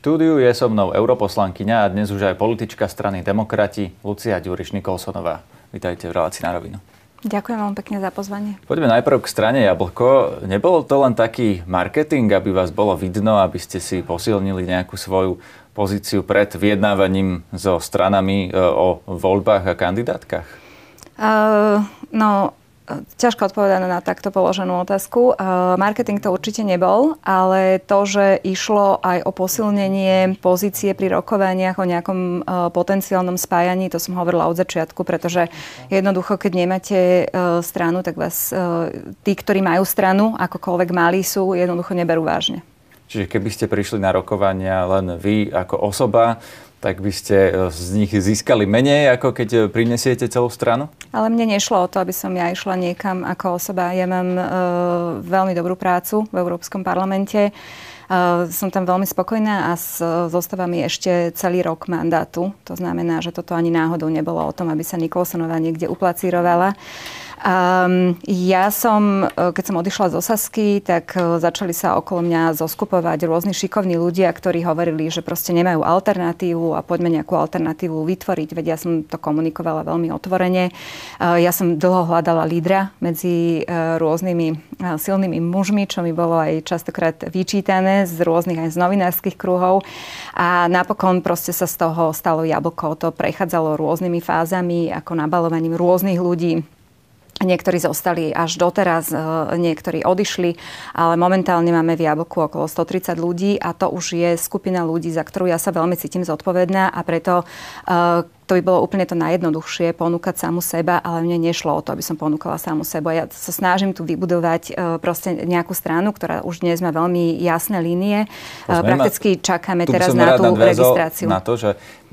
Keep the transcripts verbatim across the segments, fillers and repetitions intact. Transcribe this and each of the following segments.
štúdiu je so mnou europoslankyňa a dnes už aj politička strany Demokrati Lucia Ďuriš-Nikolsonová. Vítajte v relácii Na rovinu. Ďakujem vám pekne za pozvanie. Poďme najprv k strane Jablko. Nebol to len taký marketing, aby vás bolo vidno, aby ste si posilnili nejakú svoju pozíciu pred vyjednávaním so stranami o voľbách a kandidátkach? Uh, no... Ťažko odpovedať na takto položenú otázku. Marketing to určite nebol, ale to, že išlo aj o posilnenie pozície pri rokovaniach o nejakom potenciálnom spájaní, to som hovorila od začiatku, pretože jednoducho, keď nemáte stranu, tak vás tí, ktorí majú stranu, akokoľvek malí sú, jednoducho neberú vážne. Čiže keby ste prišli na rokovania len vy ako osoba, tak by ste z nich získali menej, ako keď prinesiete celú stranu? Ale mne nešlo o to, aby som ja išla niekam ako osoba. Ja mám uh, veľmi dobrú prácu v Európskom parlamente. Uh, som tam veľmi spokojná a s, zostáva mi ešte celý rok mandátu. To znamená, že toto ani náhodou nebolo o tom, aby sa Nikolsonová niekde uplacírovala. Um, ja som, keď som odišla z Osasky, tak začali sa okolo mňa zoskupovať rôzni šikovní ľudia, ktorí hovorili, že proste nemajú alternatívu a poďme nejakú alternatívu vytvoriť. Veď ja som to komunikovala veľmi otvorene. Uh, ja som dlho hľadala lídra medzi uh, rôznymi uh, silnými mužmi, čo mi bolo aj častokrát vyčítané z rôznych aj z novinárskych kruhov. A napokon proste sa z toho stalo Jablko. To prechádzalo rôznymi fázami, ako nabalovaním rôznych ľudí. Niektorí zostali až doteraz, niektorí odišli, ale momentálne máme v Jablku okolo stotridsať ľudí a to už je skupina ľudí, za ktorú ja sa veľmi cítim zodpovedná a preto to by bolo úplne to najjednoduchšie, ponúkať samu seba, ale mne nešlo o to, aby som ponúkala samu seba. Ja sa snažím tu vybudovať proste nejakú stranu, ktorá už dnes má veľmi jasné línie. Pozme, Prakticky čakáme teraz na tú registráciu. Na to, že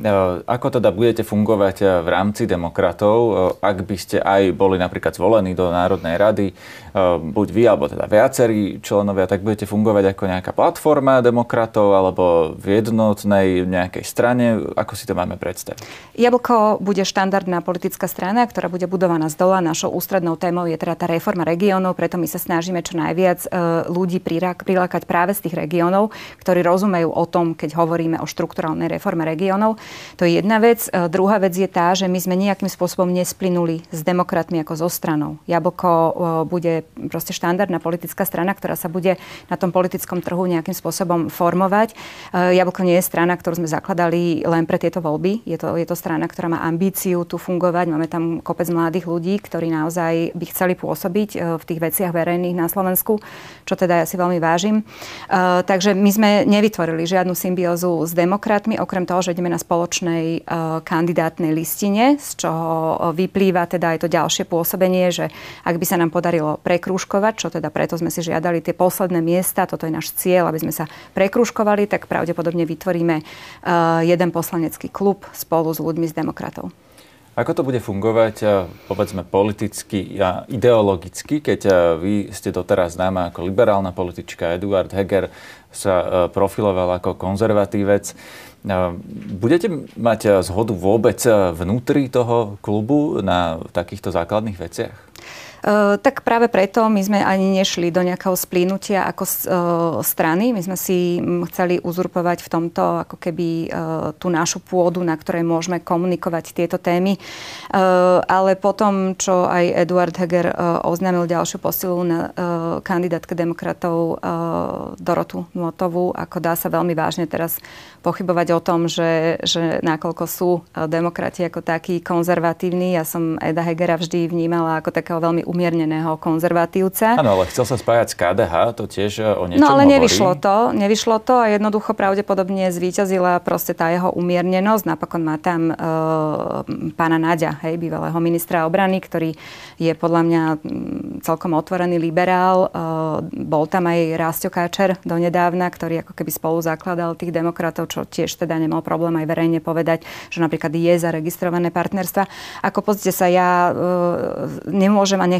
ako teda budete fungovať v rámci demokratov, ak by ste aj boli napríklad zvolení do Národnej rady, buď vy, alebo teda viacerí členovia, tak budete fungovať ako nejaká platforma demokratov, alebo v jednotnej nejakej strane. Ako si to máme predstaviť? Jablko bude štandardná politická strana, ktorá bude budovaná z dola. Našou ústrednou témou je teda tá reforma regiónov, preto my sa snažíme čo najviac ľudí prilákať práve z tých regiónov, ktorí rozumejú o tom, keď hovoríme o štrukturálnej reforme regiónov. To je jedna vec. Druhá vec je tá, že my sme nejakým spôsobom nesplynuli s demokratmi ako so stranou. Jablko bude proste štandardná politická strana, ktorá sa bude na tom politickom trhu nejakým spôsobom formovať. Jablko nie je strana, ktorú sme zakladali len pre tieto voľby. Je to, je to strana, ktorá má ambíciu tu fungovať. Máme tam kopec mladých ľudí, ktorí naozaj by chceli pôsobiť v tých veciach verejných na Slovensku, čo teda ja si veľmi vážim. Uh, takže my sme nevytvorili žiadnu symbiózu s demokratmi, okrem toho, že ideme na spoločnej uh, kandidátnej listine, z čoho vyplýva teda aj to ďalšie pôsobenie, že ak by sa nám podarilo prekrúžkovať, čo teda preto sme si žiadali tie posledné miesta, toto je náš cieľ, aby sme sa prekrúžkovali, tak pravdepodobne vytvoríme uh, jeden poslanecký klub spolu s ľuďmi z demokratov. Ako to bude fungovať, povedzme, politicky a ideologicky, keď vy ste doteraz známa ako liberálna politička, Eduard Heger sa profiloval ako konzervatívec. Budete mať zhodu vôbec vnútri toho klubu na takýchto základných veciach? Uh, tak práve preto my sme ani nešli do nejakého splínutia ako uh, strany. My sme si chceli uzurpovať v tomto ako keby uh, tú našu pôdu, na ktorej môžeme komunikovať tieto témy. Uh, ale potom, čo aj Eduard Heger uh, oznámil ďalšiu posilu na uh, kandidátke demokratov uh, Dorotu Nôtovú, ako dá sa veľmi vážne teraz pochybovať o tom, že, že nakoľko sú demokrati ako takí konzervatívni. Ja som Eda Hegera vždy vnímala ako takého veľmi umierneného konzervatívca. Áno, ale chcel sa spájať s ká dé há, to tiež o niečom No ale hovorí. nevyšlo to, nevyšlo to a jednoducho pravdepodobne zvíťazila proste tá jeho umiernenosť. Napokon má tam e, pána Naďa, hej, bývalého ministra obrany, ktorý je podľa mňa celkom otvorený liberál. E, bol tam aj Rásťo Káčer donedávna, ktorý ako keby spolu zakladal tých demokratov, čo tiež teda nemal problém aj verejne povedať, že napríklad je zaregistrované partnerstva. Ako pozrite sa, ja e, nemôžem a nechcem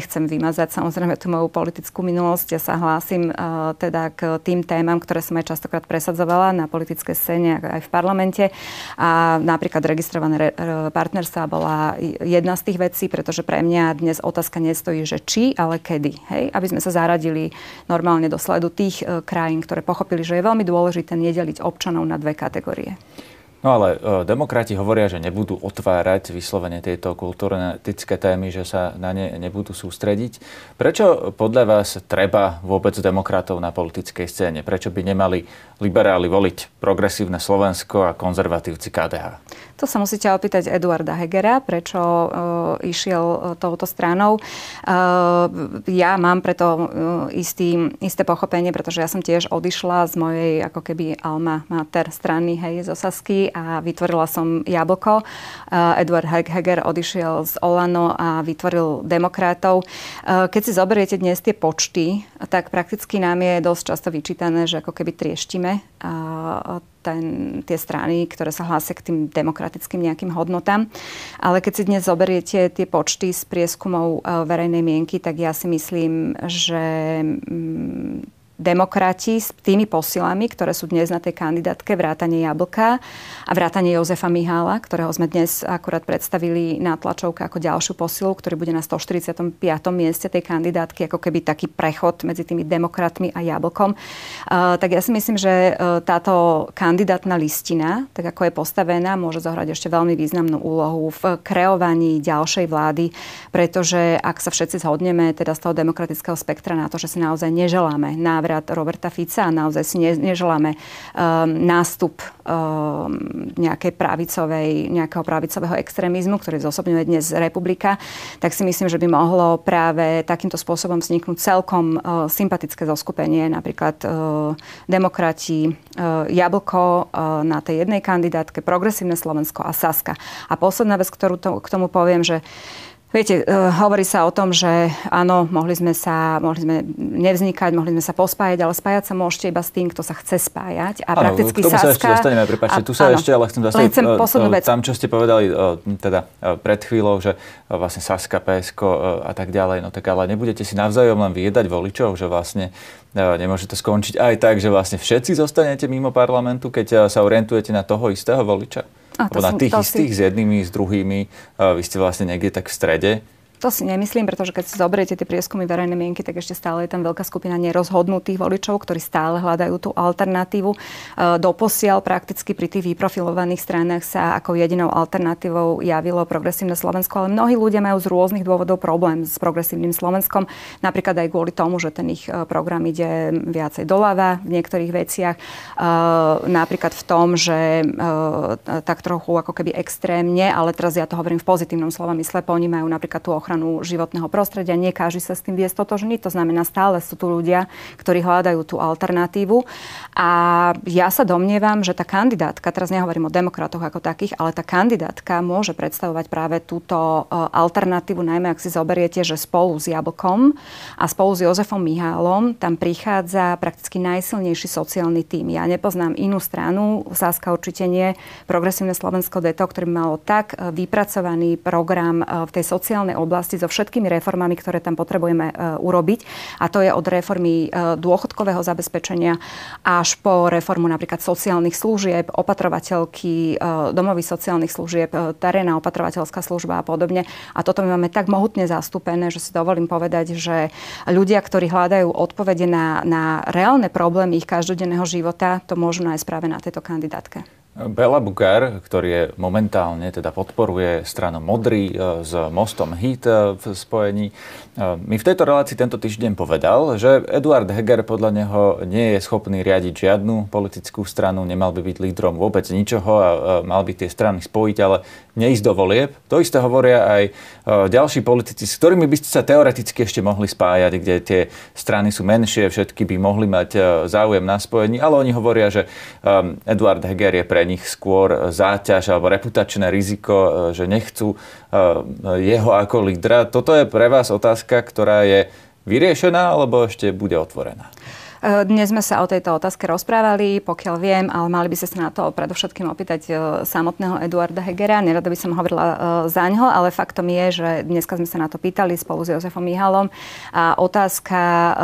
nechcem vymazať samozrejme tú moju politickú minulosť. Ja sa hlásim uh, teda k tým témam, ktoré som aj častokrát presadzovala na politickej scéne, aj v parlamente. A napríklad registrované re- partnerstva bola jedna z tých vecí, pretože pre mňa dnes otázka nestojí, že či, ale kedy. Hej? Aby sme sa zaradili normálne do sledu tých uh, krajín, ktoré pochopili, že je veľmi dôležité nedeliť občanov na dve kategórie. No ale e, demokrati hovoria, že nebudú otvárať vyslovene tieto kultúrno-etické témy, že sa na ne nebudú sústrediť. Prečo podľa vás treba vôbec demokratov na politickej scéne? Prečo by nemali liberáli voliť progresívne Slovensko a konzervatívci ká dé há? To sa musíte opýtať Eduarda Hegera, prečo uh, išiel touto stranou. Uh, ja mám preto uh, istý, isté pochopenie, pretože ja som tiež odišla z mojej ako keby alma mater strany, hej, z Osasky a vytvorila som Jablko. Uh, Eduard Heger odišiel z Olano a vytvoril Demokratov. Uh, keď si zoberiete dnes tie počty, tak prakticky nám je dosť často vyčítané, že ako keby trieštime uh, Ten, tie strany, ktoré sa hlásia k tým demokratickým nejakým hodnotám. Ale keď si dnes zoberiete tie počty z prieskumov uh, verejnej mienky, tak ja si myslím, že um, demokrati s tými posilami, ktoré sú dnes na tej kandidátke, vrátane Jablka a vrátane Jozefa Mihála, ktorého sme dnes akurát predstavili na tlačovke ako ďalšiu posilu, ktorý bude na stoštyridsiatom piatom mieste tej kandidátky, ako keby taký prechod medzi tými demokratmi a Jablkom. Uh, tak ja si myslím, že uh, táto kandidátna listina, tak ako je postavená, môže zohrať ešte veľmi významnú úlohu v kreovaní ďalšej vlády, pretože ak sa všetci zhodneme teda z toho demokratického spektra na to, že si naozaj neželáme návrat Roberta Fica a naozaj si neželáme um, nástup um, nejakej pravicovej, nejakého pravicového extrémizmu, ktorý zosobňuje dnes republika, tak si myslím, že by mohlo práve takýmto spôsobom vzniknúť celkom uh, sympatické zoskupenie, napríklad uh, demokrati, uh, Jablko uh, na tej jednej kandidátke, Progresívne Slovensko a Saska. A posledná vec, ktorú to, k tomu poviem, že viete, uh, hovorí sa o tom, že áno, mohli sme sa, mohli sme nevznikať, mohli sme sa pospájať, ale spájať sa môžete iba s tým, kto sa chce spájať. A áno, prakticky k tomu Saska... sa ešte dostaneme, prepáčte, tu sa áno, ešte, ale chcem zastaviť uh, tam, čo ste povedali uh, teda uh, pred chvíľou, že uh, vlastne Saska, pé esko uh, a tak ďalej, no tak ale nebudete si navzájom len vyjedať voličov, že vlastne uh, nemôže to skončiť aj tak, že vlastne všetci zostanete mimo parlamentu, keď uh, sa orientujete na toho istého voliča? Alebo na tých istých si... s jednými, s druhými. Uh, vy ste vlastne niekde tak v strede. To si nemyslím, pretože keď si zoberiete tie prieskumy verejnej mienky, tak ešte stále je tam veľká skupina nerozhodnutých voličov, ktorí stále hľadajú tú alternatívu. Doposiaľ prakticky pri tých vyprofilovaných stranách sa ako jedinou alternatívou javilo Progresívne Slovensko, ale mnohí ľudia majú z rôznych dôvodov problém s Progresívnym Slovenskom. Napríklad aj kvôli tomu, že ten ich program ide viacej doľava v niektorých veciach. Napríklad v tom, že tak trochu ako keby extrémne, ale teraz ja to hovorím v pozitívnom slova mysle, ponímajú napríklad tú ochranu životného prostredia. Nie každý sa s tým vie stotožniť. To znamená, stále sú tu ľudia, ktorí hľadajú tú alternatívu. A ja sa domnievam, že tá kandidátka, teraz nehovorím o demokratoch ako takých, ale tá kandidátka môže predstavovať práve túto alternatívu, najmä ak si zoberiete, že spolu s Jablkom a spolu s Jozefom Mihálom tam prichádza prakticky najsilnejší sociálny tím. Ja nepoznám inú stranu, Saska určite nie, Progresívne Slovensko dé té ó, ktorý malo tak vypracovaný program v tej sociálnej oblasti so všetkými reformami, ktoré tam potrebujeme uh, urobiť. A to je od reformy uh, dôchodkového zabezpečenia až po reformu napríklad sociálnych služieb, opatrovateľky, uh, domovy sociálnych služieb, uh, terénna opatrovateľská služba a podobne. A toto my máme tak mohutne zastúpené, že si dovolím povedať, že ľudia, ktorí hľadajú odpovede na, na reálne problémy ich každodenného života, to môžu nájsť práve na tejto kandidátke. Béla Bugár, ktorý je momentálne, teda podporuje stranu Modrý s mostom Hit v spojení, mi v tejto relácii tento týždeň povedal, že Eduard Heger podľa neho nie je schopný riadiť žiadnu politickú stranu, nemal by byť lídrom vôbec ničoho a mal by tie strany spojiť, ale neísť do volieb. To isté hovoria aj ďalší politici, s ktorými by ste sa teoreticky ešte mohli spájať, kde tie strany sú menšie, všetky by mohli mať záujem na spojení, ale oni hovoria, že Eduard Heger je pre nich skôr záťaž alebo reputačné riziko, že nechcú jeho ako lídra. Toto je pre vás otázka, ktorá je vyriešená alebo ešte bude otvorená? Dnes sme sa o tejto otázke rozprávali, pokiaľ viem, ale mali by ste sa na to predovšetkým opýtať samotného Eduarda Hegera. Nerada by som hovorila za ňo, ale faktom je, že dneska sme sa na to pýtali spolu s Jozefom Mihalom a otázka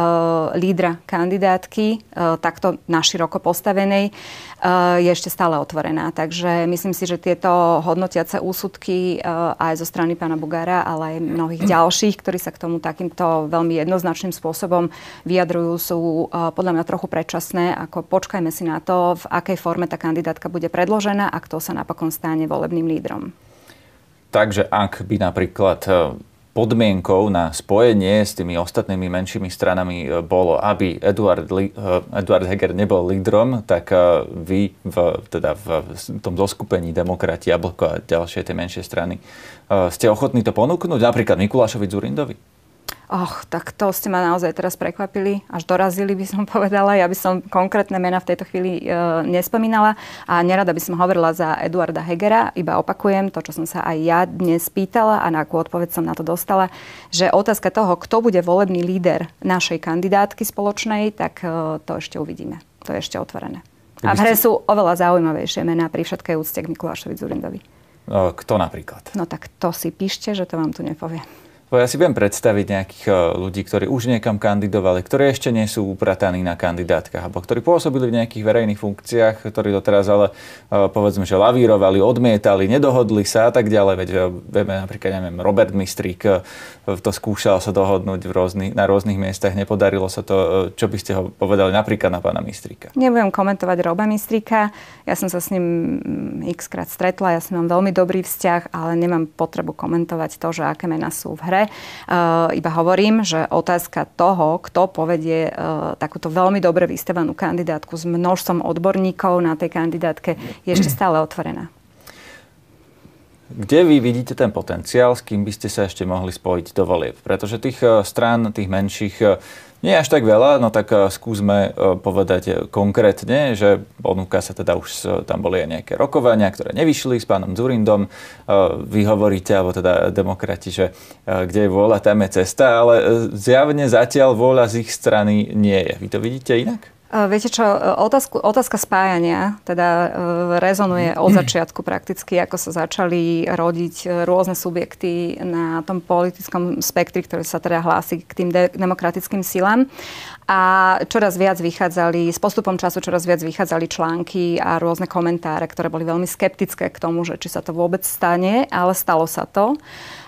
lídra kandidátky, takto naširoko postavenej, je ešte stále otvorená. Takže myslím si, že tieto hodnotiace úsudky aj zo strany pána Bugára, ale aj mnohých ďalších, ktorí sa k tomu takýmto veľmi jednoznačným spôsobom vyjadrujú, sú podľa mňa trochu predčasné. Ako počkajme si na to, v akej forme tá kandidátka bude predložená a kto sa napokon stane volebným lídrom. Takže ak by napríklad podmienkou na spojenie s tými ostatnými menšími stranami bolo, aby Eduard, Eduard Heger nebol lídrom, tak vy v, teda v tom zoskupení Demokrati, Jablko a ďalšie tie menšie strany ste ochotní to ponúknuť? Napríklad Mikulášovi Dzurindovi? Och, tak to ste ma naozaj teraz prekvapili, až dorazili by som povedala. Ja by som konkrétne mená v tejto chvíli e, nespomínala a nerada by som hovorila za Eduarda Hegera, iba opakujem to, čo som sa aj ja dnes pýtala a na akú odpoveď som na to dostala, že otázka toho, kto bude volebný líder našej kandidátky spoločnej, tak e, to ešte uvidíme. To je ešte otvorené. A v hre sú oveľa zaujímavejšie mená pri všetkej úcte k Mikulášovi Dzurindovi. Kto napríklad? No tak to si píšte, že to vám tu nepoviem. Ja si viem predstaviť nejakých ľudí, ktorí už niekam kandidovali, ktorí ešte nie sú uprataní na kandidátkach, alebo ktorí pôsobili v nejakých verejných funkciách, ktorí doteraz ale povedzme, že lavírovali, odmietali, nedohodli sa a tak ďalej. Veď vieme napríklad, neviem, Robert Mistrík to skúšal sa dohodnúť v rôznych, na rôznych miestach, nepodarilo sa to. Čo by ste ho povedali napríklad na pána Mistríka? Nebudem komentovať Roba Mistríka. Ja som sa s ním x-krát stretla, ja som mám veľmi dobrý vzťah, ale nemám potrebu komentovať to, že aké mená sú v hre. Uh, iba hovorím, že otázka toho, kto povedie uh, takúto veľmi dobre vystavanú kandidátku s množstvom odborníkov na tej kandidátke, je ešte stále otvorená. Kde vy vidíte ten potenciál, s kým by ste sa ešte mohli spojiť do volieb? Pretože tých strán, tých menších, nie je až tak veľa, no tak skúsme povedať konkrétne, že ponúka sa teda už, tam boli aj nejaké rokovania, ktoré nevyšli s pánom Dzurindom. Vy hovoríte, alebo teda demokrati, že kde je vôľa, tam je cesta, ale zjavne zatiaľ vôľa z ich strany nie je. Vy to vidíte inak? Viete čo, otázku, otázka spájania teda rezonuje od začiatku prakticky, ako sa začali rodiť rôzne subjekty na tom politickom spektri, ktoré sa teda hlási k tým de- demokratickým silám. A čoraz viac vychádzali, s postupom času čoraz viac vychádzali články a rôzne komentáre, ktoré boli veľmi skeptické k tomu, že či sa to vôbec stane, ale stalo sa to.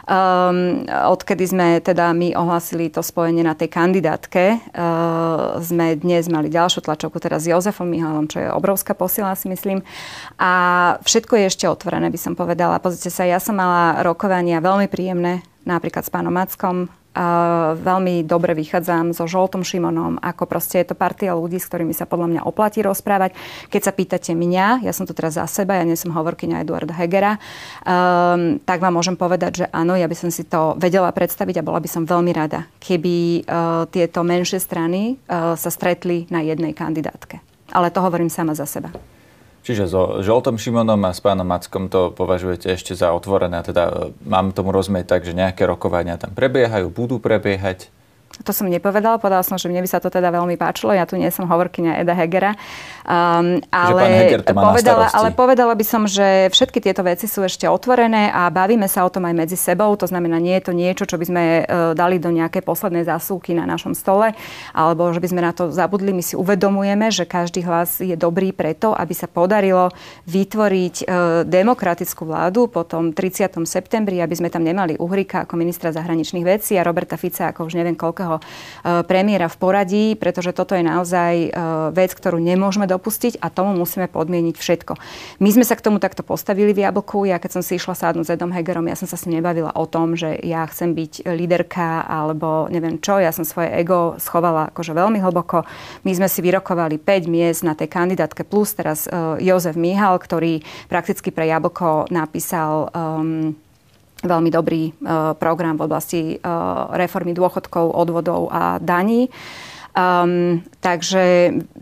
Um, odkedy sme teda my ohlásili to spojenie na tej kandidátke, uh, sme dnes mali ďalšiu tlačovku teraz s Jozefom Mihalom, čo je obrovská posila, si myslím. A všetko je ešte otvorené, by som povedala. Pozrite sa, ja som mala rokovania veľmi príjemné, napríklad s pánom Mackom. Uh, veľmi dobre vychádzam so Žoltom Šimonom, ako proste je to partia ľudí, s ktorými sa podľa mňa oplatí rozprávať. Keď sa pýtate mňa, ja som tu teraz za seba, ja nie som hovorkyňa Eduarda Hegera, um, tak vám môžem povedať, že áno, ja by som si to vedela predstaviť a bola by som veľmi rada, keby uh, tieto menšie strany uh, sa stretli na jednej kandidátke. Ale to hovorím sama za seba. Čiže so Žoltom Šimonom a s pánom Mackom to považujete ešte za otvorené. Teda mám tomu rozumieť tak, že nejaké rokovania tam prebiehajú, budú prebiehať? To som nepovedala, povedala som, že mne by sa to teda veľmi páčilo. Ja tu nie som hovorkyňa Eda Hegera. Um, ale, Heger to má povedala, ale povedala by som, že všetky tieto veci sú ešte otvorené a bavíme sa o tom aj medzi sebou. To znamená, nie je to niečo, čo by sme uh, dali do nejakej poslednej zásuvky na našom stole, alebo že by sme na to zabudli. My si uvedomujeme, že každý hlas je dobrý preto, aby sa podarilo vytvoriť uh, demokratickú vládu po tom tridsiatom septembri, aby sme tam nemali Uhrika ako ministra zahraničných vecí a Roberta Fica ako už neviem koľkého premiéra v poradí, pretože toto je naozaj vec, ktorú nemôžeme dopustiť a tomu musíme podmieniť všetko. My sme sa k tomu takto postavili v Jablku. Ja keď som si išla sadnúť s Edom Hegerom, ja som sa s ním nebavila o tom, že ja chcem byť líderka alebo neviem čo. Ja som svoje ego schovala akože veľmi hlboko. My sme si vyrokovali päť miest na tej kandidátke plus teraz Jozef Mihal, ktorý prakticky pre Jablko napísal um, veľmi dobrý uh, program v oblasti uh, reformy dôchodkov, odvodov a daní. Um, takže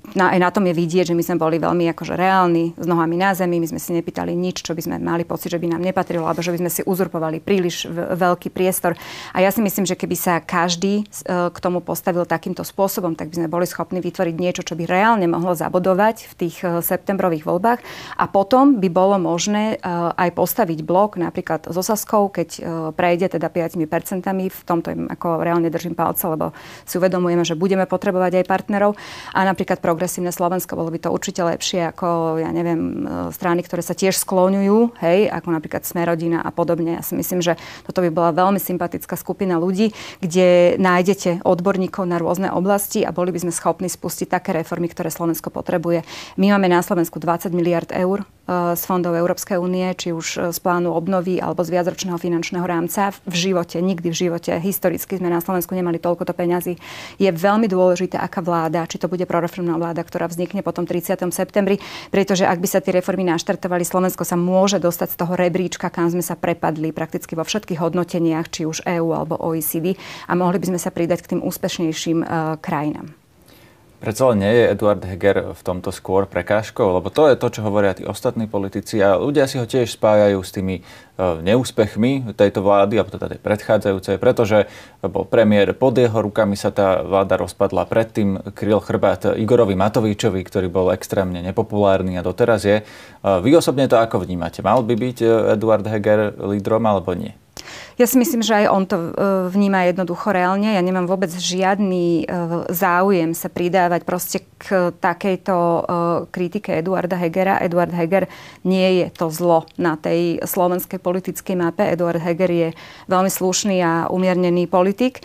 na, aj na tom je vidieť, že my sme boli veľmi akože reálni, s nohami na zemi, my sme si nepýtali nič, čo by sme mali pocit, že by nám nepatrilo, alebo že by sme si uzurpovali príliš veľký priestor. A ja si myslím, že keby sa každý k tomu postavil takýmto spôsobom, tak by sme boli schopní vytvoriť niečo, čo by reálne mohlo zabodovať v tých septembrových voľbách. A potom by bolo možné aj postaviť blok, napríklad so Saskou, keď prejde teda päť percent. V tomto im ako reálne držím palce, lebo si uvedomujeme, že budeme potrebovať aj partnerov. A napríklad Progresívne Slovensko, bolo by to určite lepšie ako, ja neviem, strany, ktoré sa tiež skloňujú, hej, ako napríklad Smer-rodina a podobne. Ja si myslím, že toto by bola veľmi sympatická skupina ľudí, kde nájdete odborníkov na rôzne oblasti a boli by sme schopní spustiť také reformy, ktoré Slovensko potrebuje. My máme na Slovensku dvadsať miliárd eur z fondov Európskej únie, či už z plánu obnovy alebo z viacročného finančného rámca. V živote, nikdy v živote, historicky sme na Slovensku nemali toľkoto peňazí. Je veľmi dôležité, aká vláda, či to bude proreformná vláda, ktorá vznikne potom tridsiateho septembri, pretože ak by sa tie reformy naštartovali, Slovensko sa môže dostať z toho rebríčka, kam sme sa prepadli prakticky vo všetkých hodnoteniach, či už EÚ alebo ó é cé dé, a mohli by sme sa pridať k tým úspešnejším uh, krajinám. Predsa len nie je Eduard Heger v tomto skôr prekážkou, lebo to je to, čo hovoria tí ostatní politici a ľudia si ho tiež spájajú s tými neúspechmi tejto vlády, alebo teda tej predchádzajúcej, pretože bol premiér, pod jeho rukami sa tá vláda rozpadla, predtým kryl chrbát Igorovi Matovičovi, ktorý bol extrémne nepopulárny a doteraz je. Vy osobne to ako vnímate? Mal by byť Eduard Heger lídrom alebo nie? Ja si myslím, že aj on to vníma jednoducho reálne. Ja nemám vôbec žiadny záujem sa pridávať proste k takejto kritike Eduarda Hegera. Eduard Heger nie je to zlo na tej slovenskej politickej mape. Eduard Heger je veľmi slušný a umiernený politik,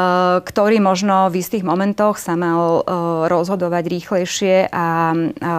ktorý možno v istých momentoch sa mal rozhodovať rýchlejšie a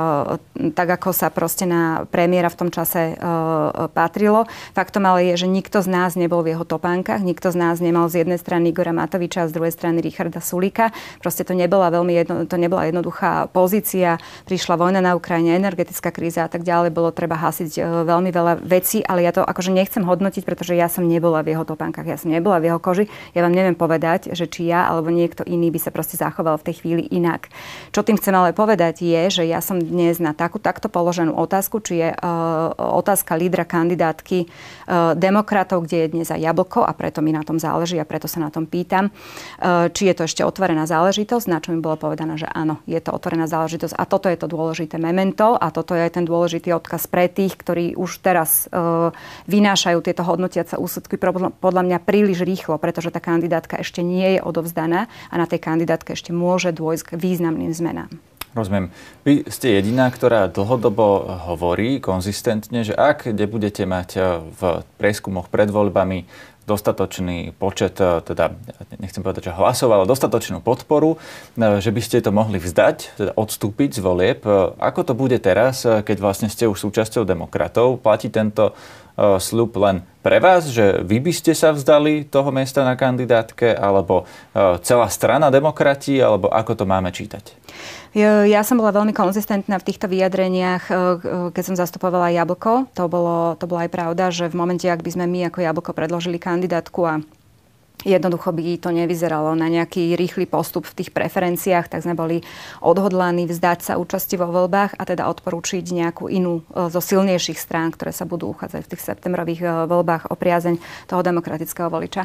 tak, ako sa proste na premiéra v tom čase patrilo. Faktom ale je, že nikto z nás nebol v jeho topánkach. Nikto z nás nemal z jednej strany Igora Matoviča a z druhej strany Richarda Sulíka. Proste to nebola veľmi jedno, to nebola jednoduchá pozícia. Prišla vojna na Ukrajine, energetická kríza a tak ďalej. Bolo treba hasiť veľmi veľa vecí, ale ja to akože nechcem hodnotiť, pretože ja som nebola v jeho topánkach, ja som nebola v jeho koži. Ja vám neviem povedať, že či ja alebo niekto iný by sa proste zachoval v tej chvíli inak. Čo tým chcem ale povedať je, že ja som dnes na takú takto položenú otázku, či je uh, otázka lídra kandidátky uh, demokratov, kde je dnes aj Jablko, a preto mi na tom záleží a preto sa na tom pýtam, či je to ešte otvorená záležitosť, na čo mi bolo povedané, že áno, je to otvorená záležitosť a toto je to dôležité memento a toto je aj ten dôležitý odkaz pre tých, ktorí už teraz uh, vynášajú tieto hodnotiace úsudky podľa mňa príliš rýchlo, pretože tá kandidátka ešte nie je odovzdaná a na tej kandidátke ešte môže dôjsť k významným zmenám. Rozumiem. Vy ste jediná, ktorá dlhodobo hovorí konzistentne, že ak nebudete mať v prieskumoch pred voľbami dostatočný počet, teda nechcem povedať, že hlasov, ale dostatočnú podporu, že by ste to mohli vzdať, teda odstúpiť z volieb. Ako to bude teraz, keď vlastne ste už súčasťou demokratov? Platí tento sľub len pre vás, že vy by ste sa vzdali toho miesta na kandidátke, alebo celá strana demokrati, alebo ako to máme čítať? Ja som bola veľmi konzistentná v týchto vyjadreniach, keď som zastupovala Jablko. To bolo, to bola aj pravda, že v momente, ak by sme my ako Jablko predložili kandidátku a jednoducho by to nevyzeralo na nejaký rýchly postup v tých preferenciách, tak sme boli odhodlaní vzdať sa účasti vo voľbách a teda odporúčiť nejakú inú zo silnejších strán, ktoré sa budú uchádzať v tých septembrových voľbách o priazeň toho demokratického voliča.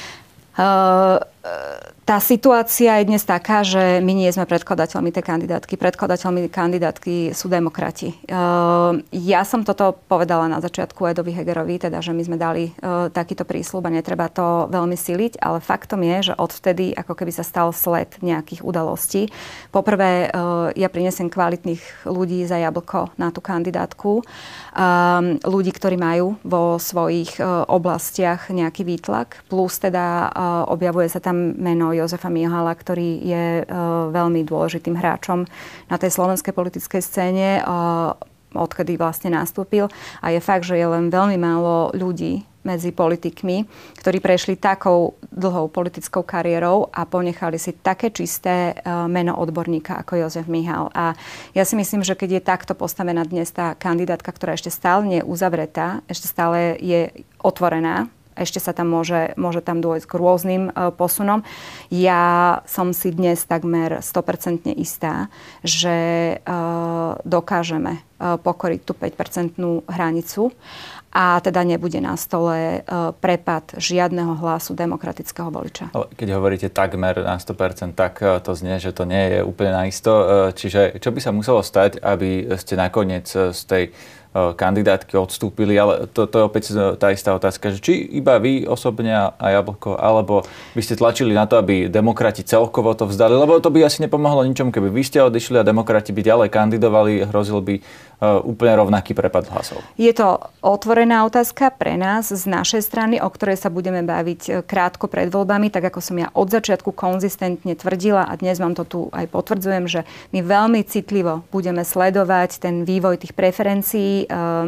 Uh, tá situácia je dnes taká, že my nie sme predkladateľmi tej kandidátky. Predkladateľmi kandidátky sú demokrati. Uh, ja som toto povedala na začiatku Edovi Hegerovi, teda, že my sme dali uh, takýto prísľub a netreba to veľmi siliť, ale faktom je, že odvtedy ako keby sa stal sled nejakých udalostí. Poprvé, uh, ja prinesem kvalitných ľudí za Jablko na tú kandidátku. Um, ľudí, ktorí majú vo svojich uh, oblastiach nejaký výtlak, plus teda uh, objavuje sa tam meno Jozefa Mihala, ktorý je uh, veľmi dôležitým hráčom na tej slovenskej politickej scéne, uh, odkedy vlastne nastúpil. A je fakt, že je len veľmi málo ľudí medzi politikmi, ktorí prešli takou dlhou politickou kariérou a ponechali si také čisté uh, meno odborníka ako Jozef Mihal. A ja si myslím, že keď je takto postavená dnes tá kandidátka, ktorá ešte stále nie je uzavretá, ešte stále je otvorená, ešte sa tam môže, môže tam dôjsť k rôznym uh, posunom. Ja som si dnes takmer sto percent istá, že uh, dokážeme uh, pokoriť tú päť percentnú hranicu a teda nebude na stole uh, prepad žiadneho hlasu demokratického voliča. Keď hovoríte takmer na sto percent, tak uh, to znie, že to nie je úplne naisto. Uh, čiže čo by sa muselo stať, aby ste nakoniec uh, z tej kandidátky odstúpili, ale to, to je opäť tá istá otázka, že či iba vy osobne a Jablko, alebo by ste tlačili na to, aby demokrati celkovo to vzdali, lebo to by asi nepomohlo ničomu, keby vy ste odišli a demokrati by ďalej kandidovali, hrozil by uh, úplne rovnaký prepad hlasov. Je to otvorená otázka pre nás z našej strany, o ktorej sa budeme baviť krátko pred voľbami, tak ako som ja od začiatku konzistentne tvrdila a dnes vám to tu aj potvrdzujem, že my veľmi citlivo budeme sledovať ten vývoj tých preferencií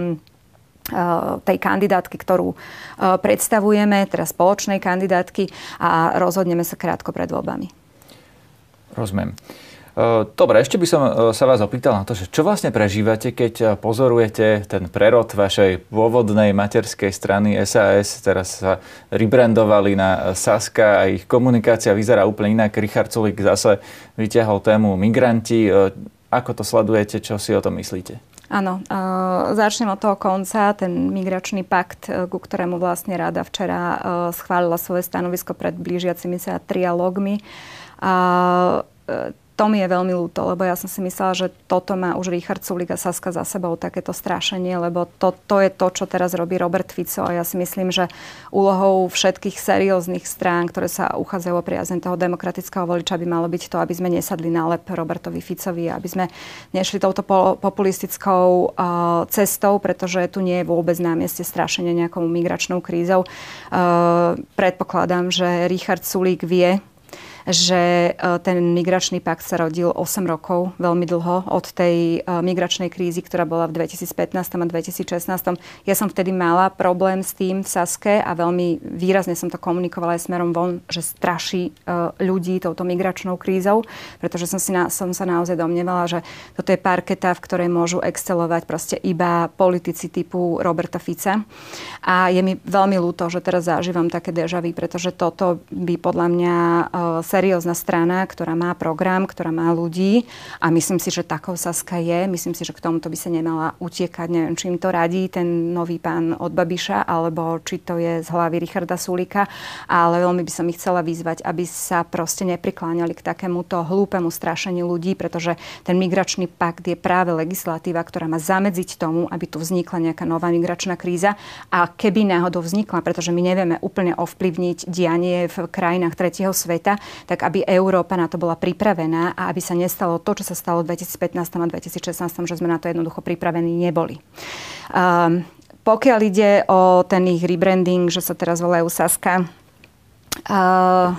tej kandidátky, ktorú predstavujeme, teda spoločnej kandidátky a rozhodneme sa krátko pred voľbami. Rozumiem. Dobre, ešte by som sa vás opýtal na to, že čo vlastne prežívate, keď pozorujete ten prerod vašej pôvodnej materskej strany es a es, teraz sa rebrandovali na Saska a ich komunikácia vyzerá úplne inak. Richard Sulík zase vyťahol tému migranti. Ako to sledujete, čo si o tom myslíte? Áno, uh, začnem od toho konca. Ten migračný pakt, uh, ku ktorému vlastne rada včera uh, schválila svoje stanovisko pred blížiacimi sa trialógmi. Uh, uh, To mi je veľmi ľúto, lebo ja som si myslela, že toto má už Richard Sulík a Saska za sebou, takéto strašenie, lebo to, to je to, čo teraz robí Robert Fico a ja si myslím, že úlohou všetkých serióznych strán, ktoré sa uchádzajú o priazeň toho demokratického voliča, by malo byť to, aby sme nesadli na lep Robertovi Ficovi, aby sme nešli touto populistickou uh, cestou, pretože tu nie je vôbec na mieste strašenie nejakou migračnou krízou. Uh, predpokladám, že Richard Sulík vie, že ten migračný pakt sa rodil osem rokov, veľmi dlho, od tej migračnej krízy, ktorá bola v dvetisícpätnásť a dvetisícšestnásť. Ja som vtedy mala problém s tým v Saske a veľmi výrazne som to komunikovala aj smerom von, že straší ľudí touto migračnou krízou, pretože som, si na, som sa naozaj domnievala, že toto je parketa, v ktorej môžu excelovať proste iba politici typu Roberta Fica. A je mi veľmi ľúto, že teraz zažívam také déjà vu, pretože toto by podľa mňa seriózna strana, ktorá má program, ktorá má ľudí a myslím si, že takou Saska je. Myslím si, že k tomuto by sa nemala utiekať. Neviem, či im to radí ten nový pán od Babiša, alebo či to je z hlavy Richarda Sulíka, ale veľmi by som ich chcela vyzvať, aby sa proste neprikláňali k takémuto hlúpemu strašeniu ľudí, pretože ten migračný pakt je práve legislatíva, ktorá má zamedziť tomu, aby tu vznikla nejaká nová migračná kríza a keby náhodou vznikla, pretože my nevieme úplne ovplyvniť dianie v krajinách tretieho sveta, tak aby Európa na to bola pripravená a aby sa nestalo to, čo sa stalo v dvetisícpätnásť a dvetisícšestnásť, že sme na to jednoducho pripravení neboli. Um, pokiaľ ide o ten ich rebranding, že sa teraz volajú Saska, uh,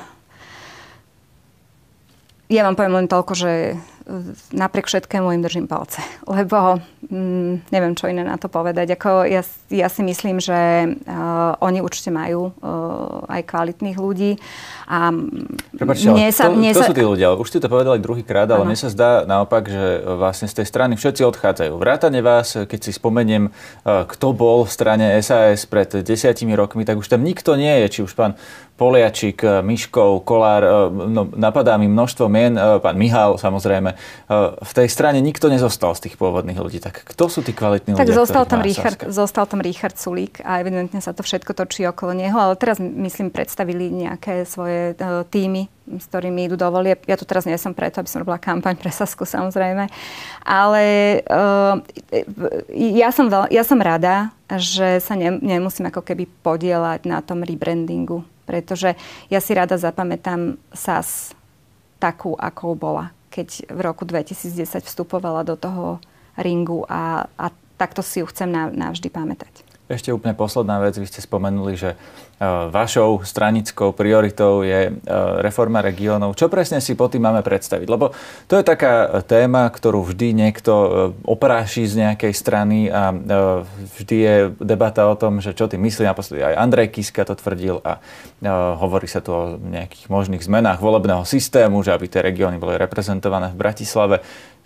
ja vám poviem len toľko, že napriek všetkému im držím palce. Lebo mm, neviem, čo iné na to povedať. Ako ja, ja si myslím, že uh, oni určite majú uh, aj kvalitných ľudí. A Prepačte, ale sa, to, to sa... sú tí ľudia. Už ste to povedali druhýkrát, ale ano. Mne sa zdá naopak, že vlastne z tej strany všetci odchádzajú. Vrátane vás, keď si spomeniem, uh, kto bol v strane es a es pred desiatimi rokmi, tak už tam nikto nie je. Či už pán Poliačik, Miškov, Kolár, no, napadá mi množstvo mien, pán Mihál samozrejme. V tej strane nikto nezostal z tých pôvodných ľudí. Tak kto sú tí kvalitní tak ľudia? Tak zostal tam, Richard, zostal tam Richard Sulík a evidentne sa to všetko točí okolo neho, ale teraz myslím predstavili nejaké svoje uh, týmy, s ktorými idú do volieb. Ja tu teraz nie som preto, aby som robila kampaň pre Sasku samozrejme, ale uh, ja, som veľ, ja som rada, že sa ne, nemusím ako keby podieľať na tom rebrandingu, pretože ja si rada zapamätám es a es takú, akou bola, keď v roku dvetisícdesať vstupovala do toho ringu a, a takto si ju chcem navždy pamätať. Ešte úplne posledná vec. Vy ste spomenuli, že uh, vašou stranickou prioritou je uh, reforma regiónov. Čo presne si po tým máme predstaviť? Lebo to je taká téma, ktorú vždy niekto uh, opráši z nejakej strany a uh, vždy je debata o tom, že čo tým myslí. Naposledy aj Andrej Kiska to tvrdil a uh, hovorí sa tu o nejakých možných zmenách volebného systému, že aby tie regióny boli reprezentované v Bratislave.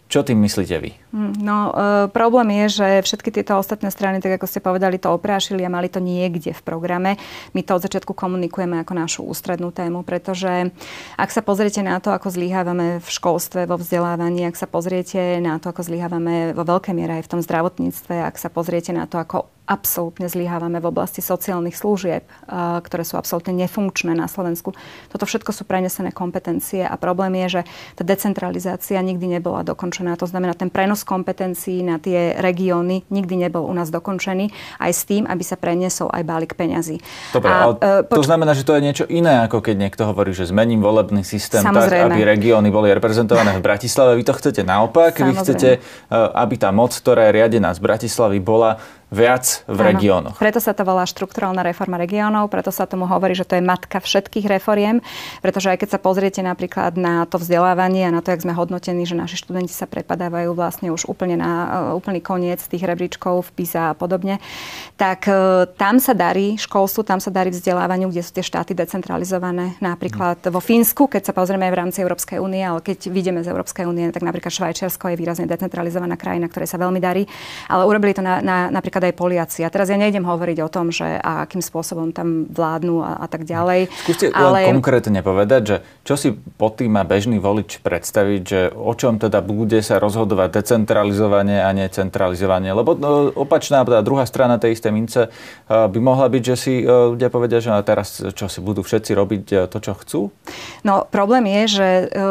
Čo tým myslíte vy? No, e, problém je, že všetky tieto ostatné strany, tak ako ste povedali, to oprášili a mali to niekde v programe. My to od začiatku komunikujeme ako našu ústrednú tému, pretože ak sa pozriete na to, ako zlyhávame v školstve, vo vzdelávaní, ak sa pozriete na to, ako zlyhávame vo veľkej miere aj v tom zdravotníctve, ak sa pozriete na to, ako absolútne zlyhávame v oblasti sociálnych služieb, ktoré sú absolútne nefunkčné na Slovensku. Toto všetko sú prenesené kompetencie a problém je, že tá decentralizácia nikdy nebola dokončená. To znamená, ten prenos kompetencií na tie regióny nikdy nebol u nás dokončený, aj s tým, aby sa preniesol aj balík peňazí. Dobre, a, ale to poč- znamená, že to je niečo iné, ako keď niekto hovorí, že zmením volebný systém Samozrejme. tak, aby regióny boli reprezentované v Bratislave. Vy to chcete naopak. Samozrejme. Vy chcete, aby tá moc, ktorá je riadená z Bratislavy, bola viac v Áno. regiónoch. Preto sa to volá štrukturálna reforma regiónov, preto sa tomu hovorí, že to je matka všetkých reforiem, pretože aj keď sa pozriete napríklad na to vzdelávanie a na to, jak sme hodnotení, že naši študenti sa prepadávajú vlastne už úplne na úplný koniec tých rebríčkov v PISA a podobne, tak tam sa darí školstvu, tam sa darí vzdelávaniu, kde sú tie štáty decentralizované. Napríklad hmm. vo Fínsku, keď sa pozrieme v rámci Európskej únie, ale keď vidíme z Európskej únie, tak napríklad Švajčiarsko je výrazne decentralizovaná krajina, ktorej sa veľmi darí, ale urobili to na, na napríklad aj Poliaci. A teraz ja nejdem hovoriť o tom, že a akým spôsobom tam vládnu a, a tak ďalej. Skúste ale... len konkrétne povedať, že čo si pod tým má bežný volič predstaviť, že o čom teda bude sa rozhodovať decentralizovanie a necentralizovanie. Lebo no, opačná, tá druhá strana tej istej mince by mohla byť, že si ľudia povedia, že teraz čo si budú všetci robiť to, čo chcú? No problém je, že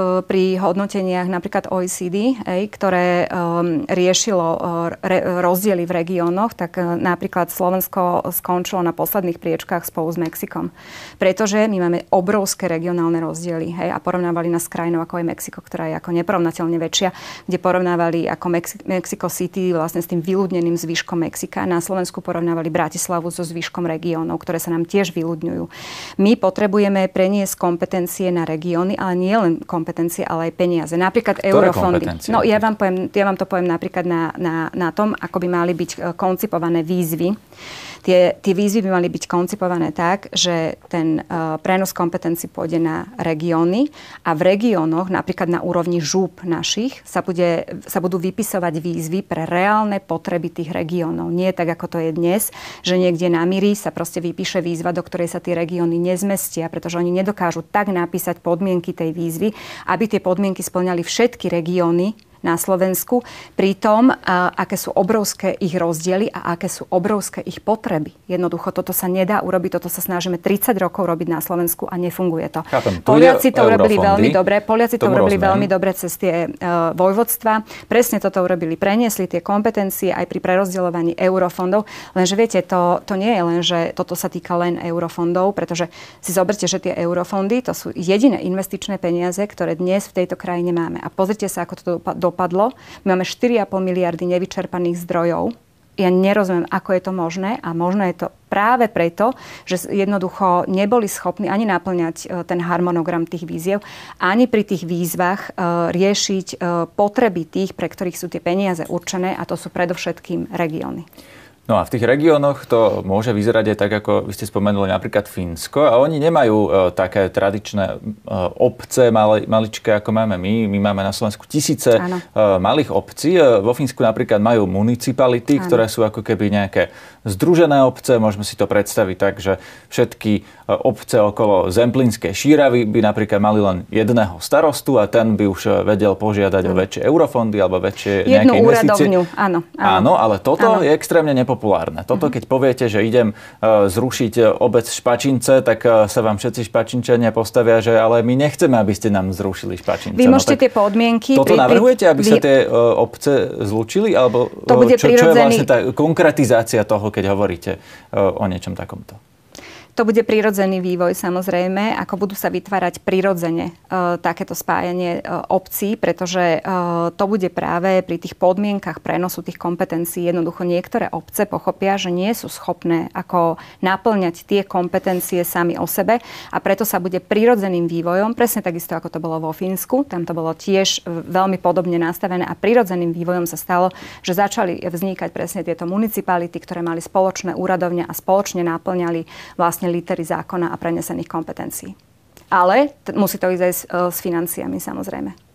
pri hodnoteniach napríklad O E C D, ktoré riešilo rozdiely v regiónoch, tak napríklad Slovensko skončilo na posledných priečkách spolu s Mexikom. Pretože my máme obrovské regionálne rozdiely. Hej, a porovnávali nás s krajinou ako je Mexiko, ktorá je ako neporovnateľne väčšia, kde porovnávali ako Mex- Mexico City vlastne s tým vyľudneným zvyškom Mexika. Na Slovensku porovnávali Bratislavu so zvyškom regiónov, ktoré sa nám tiež vyľudňujú. My potrebujeme preniesť kompetencie na regióny, ale nie len kompetencie, ale aj peniaze. Napríklad Ktoré eurofondy. kompetencie? No ja vám, poviem, ja vám to poviem napríklad na, na, na tom, ako by mali byť koncipované výzvy. Tie, tie výzvy by mali byť koncipované tak, že ten uh, prenos kompetencií pôjde na regióny a v regiónoch, napríklad na úrovni žúp našich, sa, bude, sa budú vypisovať výzvy pre reálne potreby tých regiónov. Nie tak, ako to je dnes, že niekde na Miri sa proste vypíše výzva, do ktorej sa tie regióny nezmestia, pretože oni nedokážu tak napísať podmienky tej výzvy, aby tie podmienky spĺňali všetky regióny na Slovensku, pri tom, a, aké sú obrovské ich rozdiely a aké sú obrovské ich potreby. Jednoducho, toto sa nedá urobiť, toto sa snažíme tridsať rokov robiť na Slovensku a nefunguje to. Chápem, Poliaci to urobili veľmi dobre, Poliaci to urobili veľmi dobre cez tie uh, vojvodstva. Presne toto urobili, preniesli tie kompetencie aj pri prerozdeľovaní eurofondov, lenže viete, to, to nie je len, že toto sa týka len eurofondov, pretože si zoberte, že tie eurofondy, to sú jediné investičné peniaze, ktoré dnes v tejto krajine máme. A pozrite sa, ako to do dopadlo. My máme štyri a pol miliardy nevyčerpaných zdrojov. Ja nerozumiem, ako je to možné a možno je to práve preto, že jednoducho neboli schopní ani naplňať ten harmonogram tých výziev, ani pri tých výzvach riešiť potreby tých, pre ktorých sú tie peniaze určené, a to sú predovšetkým regióny. No a v tých regiónoch to môže vyzerať aj tak, ako vy ste spomenuli napríklad Fínsko, a oni nemajú e, také tradičné e, obce mali, maličké, ako máme my. My máme na Slovensku tisíce e, malých obcí. E, vo Fínsku napríklad majú municipality, Áno. ktoré sú ako keby nejaké združené obce. Môžeme si to predstaviť tak, že všetky e, obce okolo Zemplínskej Šíravy by napríklad mali len jedného starostu a ten by už vedel požiadať Áno. o väčšie eurofondy alebo väčšie Jednu nejaké investície. Jednu úradovňu, áno. Áno, áno ale toto áno. je extrémne nepopulárne. populárne. Toto, keď poviete, že idem uh, zrušiť obec Špačince, tak uh, sa vám všetci Špačinčania postavia, že ale my nechceme, aby ste nám zrušili Špačince. Vy môžete no, tie podmienky... Toto pri, navrhujete, aby vy... sa tie uh, obce zlúčili? Alebo to bude čo, prirodzený... čo je vlastne tá konkretizácia toho, keď hovoríte uh, o niečom takomto? To bude prirodzený vývoj, samozrejme, ako budú sa vytvárať prirodzene e, takéto spájanie e, obcí, pretože e, to bude práve pri tých podmienkach prenosu tých kompetencií. Jednoducho niektoré obce pochopia, že nie sú schopné ako naplňať tie kompetencie sami o sebe, a preto sa bude prirodzeným vývojom, presne takisto ako to bolo vo Fínsku, tam to bolo tiež veľmi podobne nastavené, a prirodzeným vývojom sa stalo, že začali vznikať presne tieto municipality, ktoré mali spoločné úradovne a spoločne naplňali vlastne litery zákona a prenesených kompetencií. Ale t- musí to ísť aj s, s financiami, samozrejme.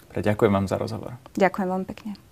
Ďakujem vám za rozhovor. Ďakujem veľmi pekne.